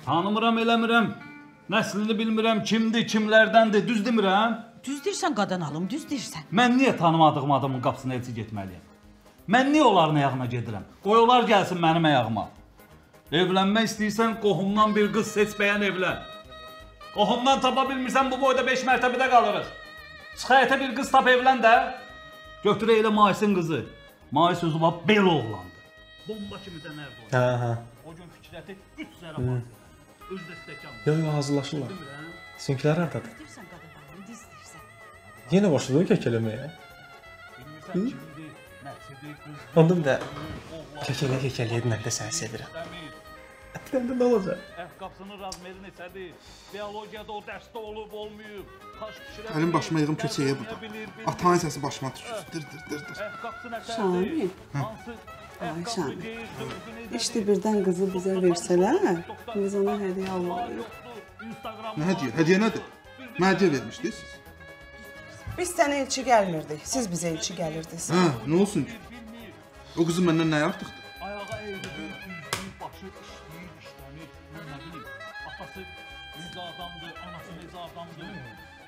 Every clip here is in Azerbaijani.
Tanımıram, eləmirəm. Nəslini bilmirəm, kimdir, kimlərdəndir, düz demirəm? Düz deyirsən qadan alım, düz deyirsən. Mən niyə tanımadığım adamın qapısına elçi getməliyəm? Mən niyə onların ayağına gedirəm? Qoy onlar gəlsin mənim ayağıma. Evlənmək istəyirsən, qohumdan bir qız seç, bəyən evlən. Qohumdan tapa bilmirsən, bu boyda 5 mərtəbədə qalırıq. Çıx həyətə bir qız tap evlən də. Götür elə Maisin qızı. Mais özü var, bel oğlandı. Bomba kimi də nərdə oldu. Hə. O gün fikrəti 3 zərə basdı. Öz dəstəkan. Yo, hazırlaşırlar. Sizinkilər hardadır? Düz deyirsən qadan alım, düz deyirsən. Yenə başladın kəkələməyə. Bilmirsən kimdir, nəçidir, qızdır. Ondan da kəkələyə mən də səni sevirəm. Ətrəndə nə olacaq? Qapısının razmeri neçədir? Biologiyada o dərsdə olub, olmayıb. Kaş pişirə Əlim başıma yığım köçəyə burada. Atanın səsi başıma düşür. Dır. Qapısı nətədir? Şamil. Hansı? Ay Şamil. İşte birdən qızı bizə versələr, biz ona hədiyyə almalıyıq. Nə hədiyyə? Hədiyyə nədir? Mənə hədiyyə vermişdiniz siz. Biz sənə elçi gəlmirdik, siz bizə elçi gəlirdiniz. Hə, nə olsun ki? O qızın məndən nəyə artıqdır? Ayağa eğrilir, üzgün, başı işləyir, işlənir. Mən nə bilim, atası necə adamdır, anası necə adamdır.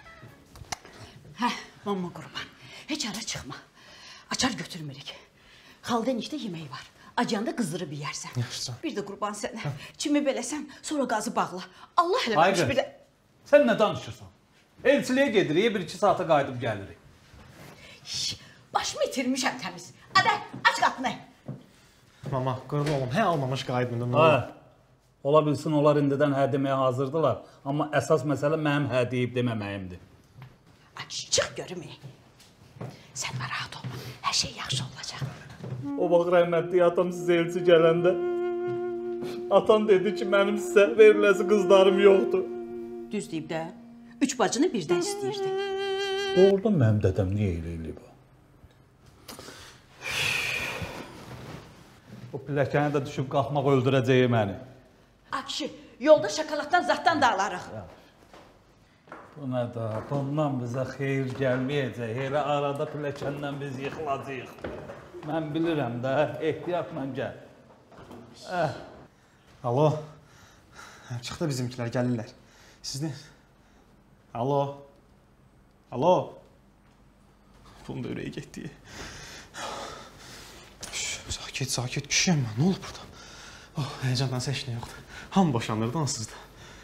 Hə, mamma qurban. Heç ara çıxma. Açar götürmürük. Xalda enişdə yeməyi var. Acanda qızdırıb yeyərsən. Yaxşı. Bir də qurban sənə. Kimi beləsən, sonra qazı bağla. Allah elə Hayır, bir də... sən nə danışırsan? Elçiliyə gedirik, 1-2 saata qayıdıb gəlirik. Başımı itirmişəm təmiz. Hadi, aç qapını. Mama, qırıl oğlum, hə almamış qayıdmında nə Hə, olur? ola bilsin, onlar indidən hə deməyə hazırdılar. Amma əsas məsələ mənim hə deyib deməməyimdir. Aç, çıx görüm. Sən narahat olma, hər şey yaxşı olacaq. O vaxt rəhmətli atam sizə elçi gələndə atam dedi ki, mənim sizə veriləsi qızlarım yoxdur. Düz deyib də, 3 bacını birdən istəyirdi. Doğrudan mənim dədəm niyə elə eləyib o? O pilləkəni də düşüb qalxmaq öldürəcəyi məni. Akşi, yolda şokoladdan zaddan da alarıq. Bu nə da, bundan bizə xeyir gəlməyəcək. Elə arada pilləkəndən biz yıxılacaq. Mən bilirəm də, ehtiyatla gəl. Alo. Çıxdı bizimkilər, gəlirlər. Sizdə... Alo. Alo. Bunun da ürəyi getdi. Sakit kişiyəm mən, nə olub burada? Oh, həyəcandan heç nə yoxdur. Hamı boşanırdı ansız da.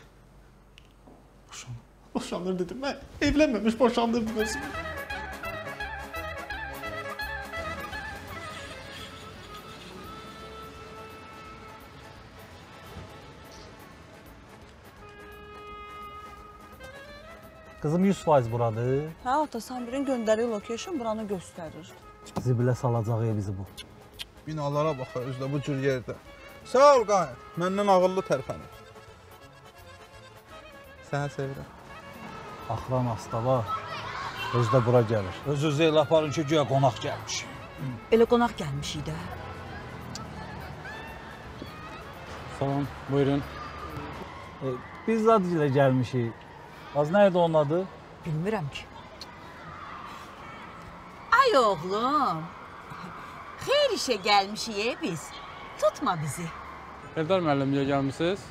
Boşanır dedim, mən evlənməmiş boşandırdım özümü. Qızım 100% buradır. Hə, ata, Samir'in göndəriyi location buranı göstərir. Zibilə salacaq bizi bu. Binalara bax, özdə bu cür yerdə. Sağ ol, qayət. Məndən ağıllı tərpənir. Səni sevirəm. Axıran hastava özdə bura gəlir. Öz-özü elə aparın ki, güya qonaq gəlmiş. Elə qonaq gəlmişik də. Salam, buyurun. Biz zad ilə gəlmişik. Az nəyədir onun adı? Bilmirəm ki. Ay oğlum, xeyr işə gəlmişik biz. Tutma bizi. Eldar müəllim, niyə gəlmişsiniz?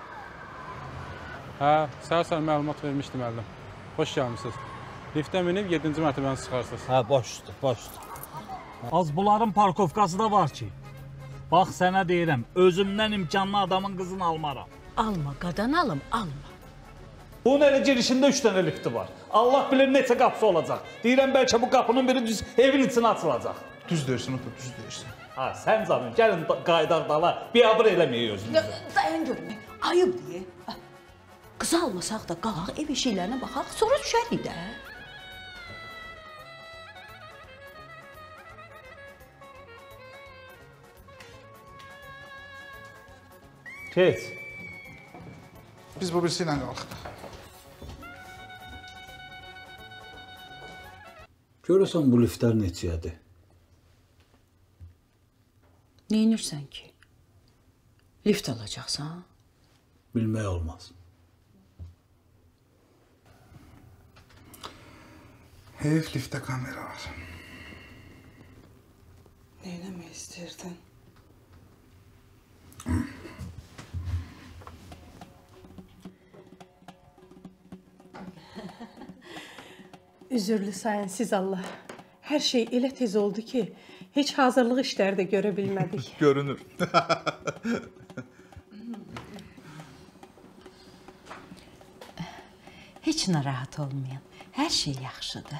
Hə, səhər məlumat vermişdim müəllim. Xoş gəlmişsiniz. Liftə minib 7-ci mərtəbəni çıxarsınız. Hə, başdır. Az bunların parkovkası da var ki. Bax, sənə deyirəm, özümdən imkanlı adamın qızını almaram. Alma, qadan alım, alma. Bunun elə girişində 3 dənə lifti var. Allah bilir neçə qapısı olacaq. Deyirəm, bəlkə bu qapının biri düz evin içinə açılacaq. Düz deyirsən, ota, düz deyirsən. Ha, sən canım, gəlin qaydaq dala, biabır eləməyək özümüzü. Dayan görüm, ayıb deyə. Qızı almasaq da qalaq, ev eşiklərinə baxaq, sonra düşərik də. Keç. Biz bu birisi ilə qalxdıq. Görürsən bu liftlər neçəyədir? Neynirsən ki? Lift alacaqsan? Bilmək olmaz. Heyf liftdə kamera var. Neyləmək istəyirdin? Üzürlü sayın siz Allah. Hər şey elə tez oldu ki, heç hazırlıq işləri də görə bilmədik. Görünür. Heç narahat olmayın. Hər şey yaxşıdır.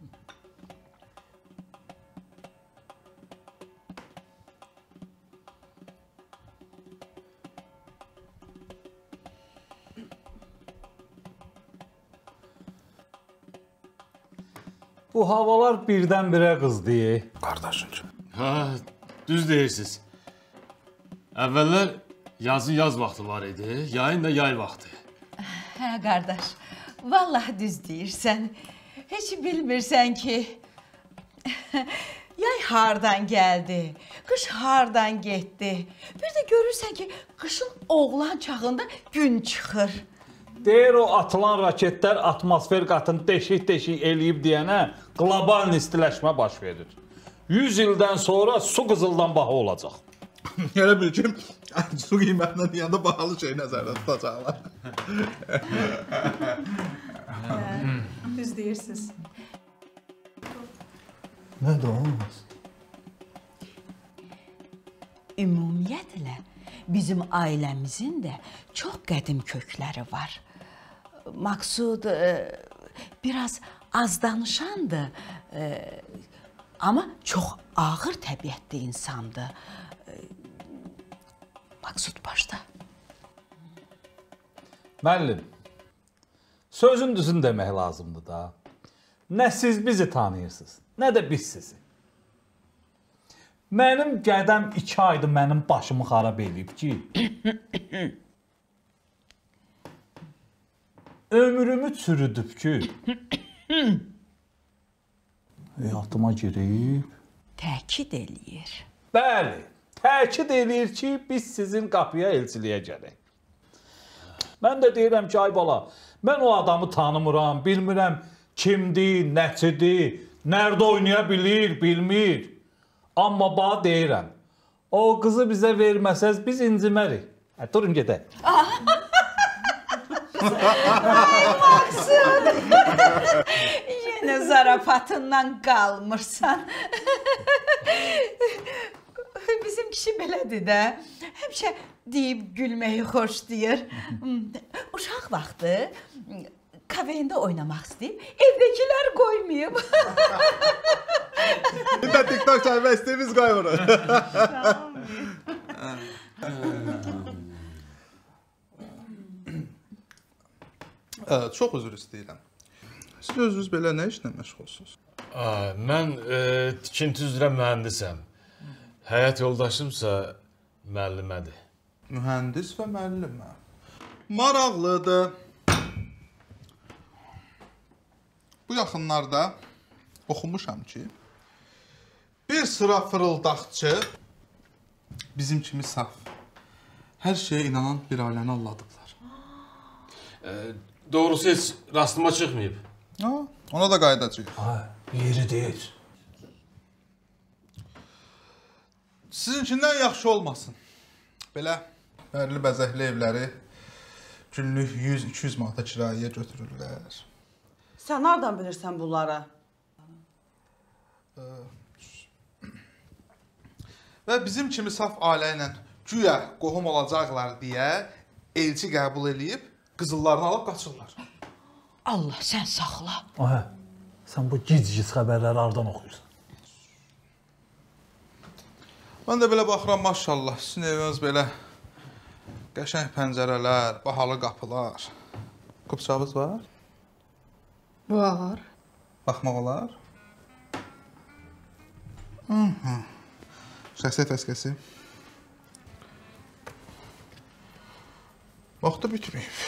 Bu havalar birdən-birə qızdı. Qardaşım. Ha, düz deyirsiniz. Əvvəllər yazın yaz vaxtı var idi, yayın da yay vaxtı. Hə, qardaş, vallahi düz deyirsən. Heç bilmirsən ki, yay hardan gəldi, qış hardan getdi. Bir də görürsən ki, qışın oğlan çağında gün çıxır. Deyir o atılan raketlər atmosfer qatını deşik-deşik eləyib deyənə qlobal istiləşmə baş verir. 100 ildən sonra su qızıldan baha olacaq. Elə bil ki, su qiymətindən yanında bahalı şey nəzərdə tutacaqlar. Düz deyirsiniz. Nədir olmaz? Ümumiyyətlə, bizim ailəmizin də çox qədim kökləri var. Maksud biraz az danışandır, amma çox ağır təbiətli insandır. Maksud başda. Müəllim, sözün düzün demək lazımdır da. Nə siz bizi tanıyırsınız, nə də biz sizi. Mənim qədəm 2 aydır mənim başımı xarab edib ki, ömrümü çürüdüb ki, hayatıma girib. Təkid eləyir. Bəli, təkid eləyir ki, biz sizin qapıya elçiliyə gələk. Mən də deyirəm ki, ay bala, mən o adamı tanımıram, bilmirəm kimdir, nəçidir, nərdə oynaya bilir, bilmir. Amma bana deyirəm, o qızı bizə verməsəz biz incimərik. Durun gedək. Maksud! Yenə zarafatından qalmırsan. Bizim kişi belədir də. Həmişə deyib gülməyi xoşlayır. Uşaq vaxtı kafeyində oynamaq istəyib, evdəkilər qoymayıb. Bir də TikTok çayma istəyimiz qoymuruq. Çox üzr istəyirəm. Siz özünüz belə nə işlə məşğulsunuz? Mən tikinti üzrə mühəndisəm. Həyat yoldaşımsa müəllimədir. Mühəndis və müəllimə. Maraqlıdır. Bu yaxınlarda oxumuşam ki, bir sıra fırıldaqçı bizim kimi saf, hər şeyə inanan bir ailəni alladıblar. Doğrusu heç rastıma çıxmayıb. Ona da qaydacıyıq. Yeri deyil. Sizinkindən yaxşı olmasın. Belə bərli bəzəkli evləri günlük 100-200 manata kirayəyə götürürlər. Sən hardan bilirsən bunları? Və bizim kimi saf ailə ilə güya qohum olacaqlar deyə elçi qəbul edib qızıllarını alıb qaçırlar. Allah sən saxla. Sən bu gic-gic xəbərləri hardan oxuyursan? Mən də belə baxıram, maşallah, sizin eviniz belə qəşəng pəncərələr, bahalı qapılar. Qupçağınız var? Var. Baxmaq olar? Şəxsiyyət vəsiqəsi. Vaxtı bitməyib.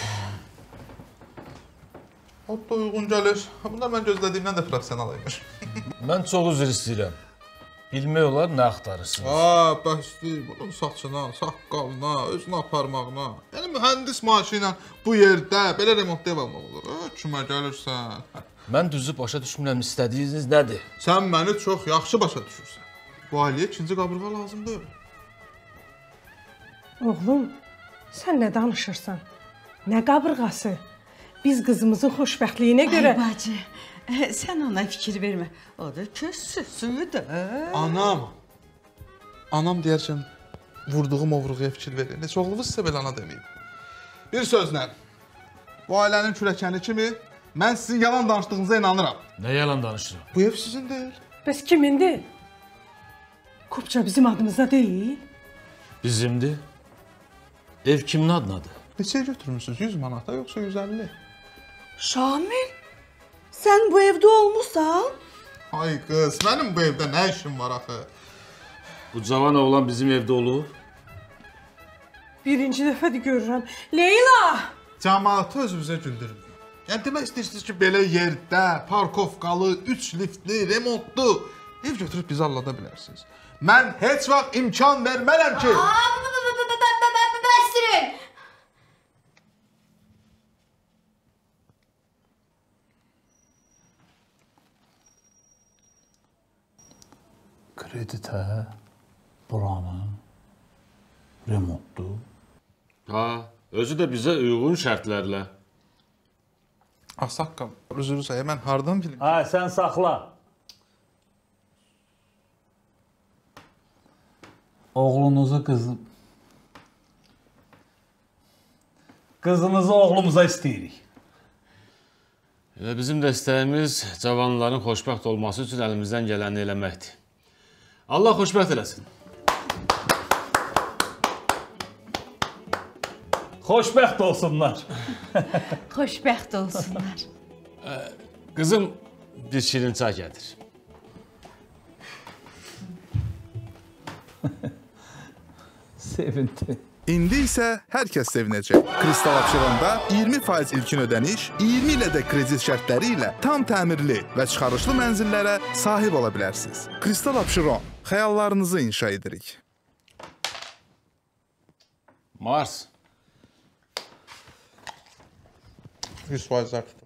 Hatta uyğun gəlir. Bunlar mən gözlədiyimdən də profesional imiş. Mən çox üzr istəyirəm. Bilmək olar nə axtarırsınız? Bəsdir. Bunun saçına, saqqalına, özünü aparmağına. Yəni mühəndis maaşı ilə bu yerdə belə remont ev almaq olur. Kimə gəlirsən? Mən düzü başa düşmürəm, istədiyiniz nədir? Sən məni çox yaxşı başa düşürsən. Bu ailəyə ikinci qabırğa lazımdır. Oğlum, sən nə danışırsan? Nə qabırğası? Biz qızımızın xoşbəxtliyinə görə... Ay bacı, Sən ona fikir vermə. O da kössüsüdür. Anam deyərkən vurduğum ovruğuya fikir verir. Neçə oğlunuz sizə belə ana deməyib. Bir sözlə, bu ailənin kürəkəni kimi mən sizin yalan danışdığınıza inanıram. Nə yalan danışıram? Bu ev sizin deyil. Bəs kimindir? Kopça bizim adımıza deyil. Bizimdir. Ev kimin adınadır? Neçəyə götürmüsünüz? 100 manata yoxsa 150? Şamil, sən bu evdə olmusan? Ay qız, mənim bu evdə nə işim var axı? Bu cavan oğlan bizim evdə olub. Birinci dəfədir görürəm. Leyla! Cəmaatı özünüzə güldürməyin. Yəni demək istəyirsiniz ki, belə yerdə parkovkalı, 3 liftli, remontlu ev götürüb bizi allada bilərsiniz. Mən heç vaxt imkan vermərəm ki. Bəstirin! Kreditə, buranın, remontdu. Ha, özü də bizə uyğun şərtlərlə. Ağsaqqal, üzrü sayı, mən hardan bilim? Ha, sən saxla. Oğlunuzu qızınızı oğlumuza istəyirik. Elə bizim də istəyimiz cavanların xoşbəxt olması üçün əlimizdən gələni eləməkdir. Allah xoşbəxt eləsin. Xoşbəxt olsunlar. Xoşbəxt olsunlar. Qızım bir şirin çay gətir. Sevindim. İndi isə hər kəs sevinəcək. Kristal Abşeronda 20% ilkin ödəniş, 20 ilə də kredit şərtləri ilə tam təmirli və çıxarışlı mənzillərə sahib ola bilərsiniz. Kristal Abşeron, xəyallarınızı inşa edirik. Mars. 100% tut.